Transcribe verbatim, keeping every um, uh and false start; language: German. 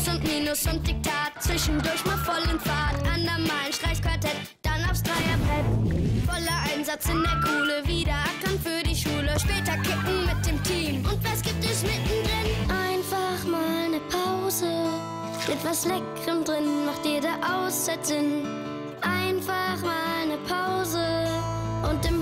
Plus und Minus und Diktat. Zwischendurch mal voll in Fahrt. Andermal ein Streichquartett, dann aufs Dreierbrett. Voller Einsatz in der Kuhle, wieder ackern für die Schule. Später kicken mit dem Team. Und was gibt es mittendrin? Einfach mal eine Pause. Mit was Leckerem drin, macht jede Auszeit Sinn. Einfach mal eine Pause. Und im